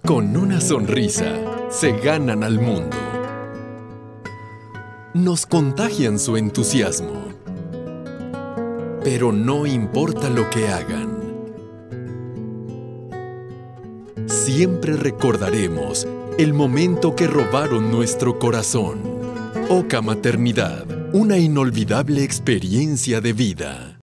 Con una sonrisa, se ganan al mundo. Nos contagian su entusiasmo. Pero no importa lo que hagan. Siempre recordaremos el momento que robaron nuestro corazón. Oka Maternidad, una inolvidable experiencia de vida.